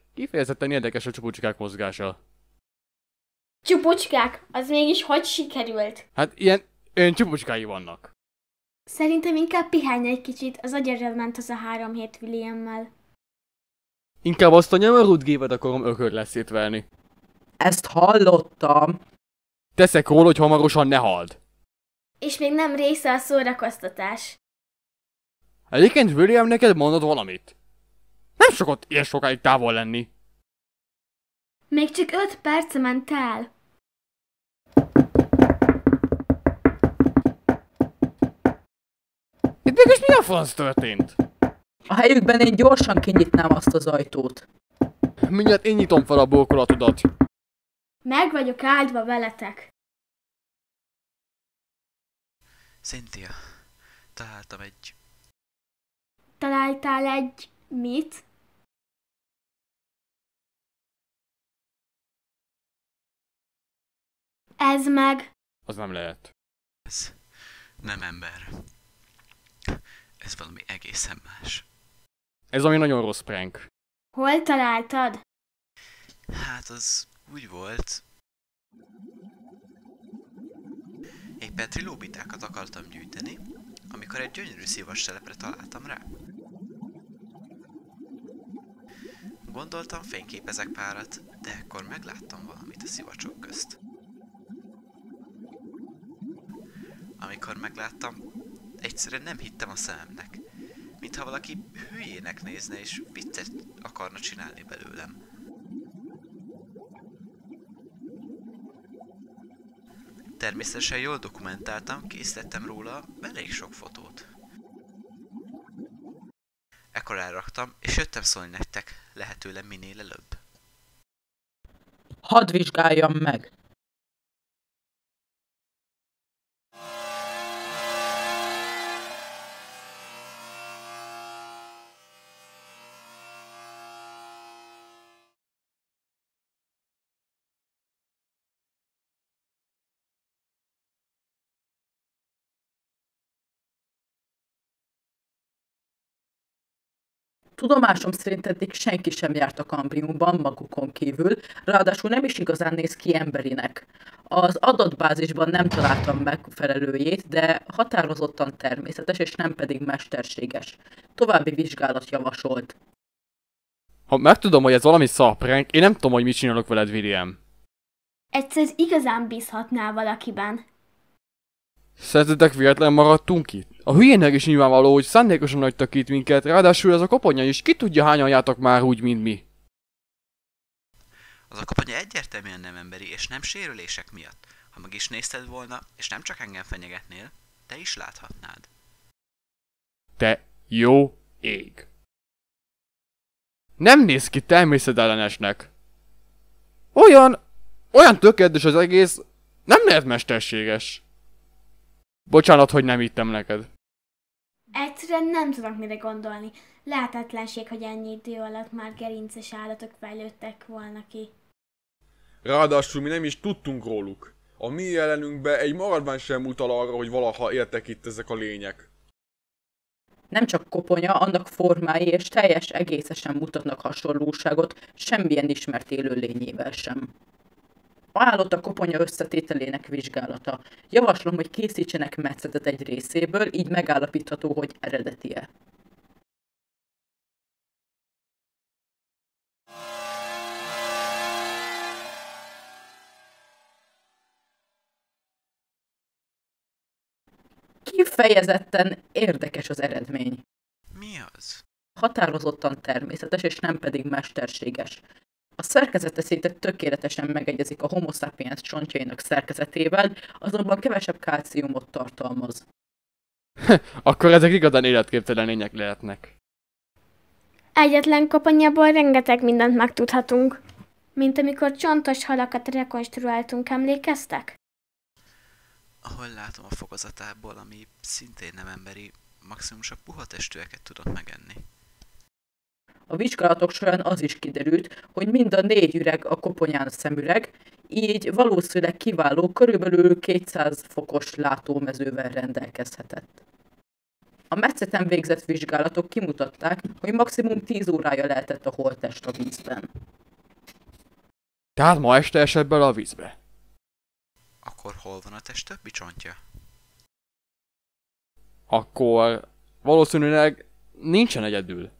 Kifejezetten érdekes a csupucskák mozgása. Csupucskák, az mégis hogy sikerült? Hát ilyen csupucskái vannak. Szerintem inkább pihenj egy kicsit, az agyarral ment az a 3 hét Williammel. Inkább azt a nyomorult gépet akarom ökörre szétverni. Ezt hallottam. Teszek róla, hogy hamarosan ne halld. És még nem része a szórakoztatás. Egyébként William, neked mondod valamit? Nem szokott ilyen sokáig távol lenni. Még csak 5 perc ment el. Itt mégis mi a franc történt? A helyükben én gyorsan kinyitnám azt az ajtót. Mindjárt én nyitom fel a burkolatodat. Meg vagyok áldva veletek. Cynthia, találtam egy... Találtál egy... mit? Ez meg... Az nem lehet. Ez nem ember. Ez valami egészen más. Ez ami nagyon rossz prank. Hol találtad? Hát az úgy volt... Éppen trilóbitákat akartam gyűjteni, amikor egy gyönyörű szivas telepre találtam rá. Gondoltam, fényképezek párat, de ekkor megláttam valamit a szivacsok közt. Amikor megláttam, egyszerűen nem hittem a szememnek. Mintha valaki hülyének nézne és viccet akarna csinálni belőlem. Természetesen jól dokumentáltam, készítettem róla elég sok fotót. Ekkor elraktam, és jöttem szólni nektek, lehetőleg minél előbb. Hadd vizsgáljam meg. Tudomásom szerint eddig senki sem járt a Kambriumban magukon kívül, ráadásul nem is igazán néz ki emberinek. Az adatbázisban nem találtam megfelelőjét, de határozottan természetes és nem pedig mesterséges. További vizsgálat javasolt. Ha megtudom, hogy ez valami szar prank, én nem tudom, hogy mit csinálok veled, William. Egyszer igazán bízhatnál valakiben. Szerintetek véletlen maradtunk itt? A hülyének is nyilvánvaló, hogy szándékosan hagytak itt minket, ráadásul ez a koponya is, ki tudja hányan jártak már úgy, mint mi. Az a koponya egyértelműen nem emberi, és nem sérülések miatt. Ha meg is nézted volna, és nem csak engem fenyegetnél, te is láthatnád. Te jó ég. Nem néz ki természetellenesnek. Olyan tökéletes az egész, nem lehet mesterséges. Bocsánat, hogy nem hittem neked. Egyszerűen nem tudok mire gondolni. Lehetetlenség, hogy ennyi idő alatt már gerinces állatok fejlődtek volna ki. Ráadásul mi nem is tudtunk róluk. A mi jelenünkben egy maradvány sem utal arra, hogy valaha éltek itt ezek a lények. Nem csak koponya, annak formái és teljes egészesen mutatnak hasonlóságot semmilyen ismert élőlényével sem. Ajánlott a koponya összetételének vizsgálata. Javaslom, hogy készítsenek metszetet egy részéből, így megállapítható, hogy eredeti-e. Kifejezetten érdekes az eredmény. Mi az? Határozottan természetes és nem pedig mesterséges. A szerkezete szinte tökéletesen megegyezik a Homo sapiens csontjainak szerkezetével, azonban kevesebb kálciumot tartalmaz. Akkor ezek igazán életképtelen lények lehetnek. Egyetlen koponyából rengeteg mindent megtudhatunk. Mint amikor csontos halakat rekonstruáltunk, emlékeztek? Ahol látom a fokozatából, ami szintén nem emberi, maximum csak puha testűeket tudott megenni. A vizsgálatok során az is kiderült, hogy mind a 4 üreg a koponyán szemüreg, így valószínűleg kiváló, körülbelül 200 fokos látómezővel rendelkezhetett. A metszeten végzett vizsgálatok kimutatták, hogy maximum 10 órája lehetett a holttest a vízben. Tehát ma este esett bele a vízbe. Akkor hol van a test többi csontja? Akkor valószínűleg nincsen egyedül.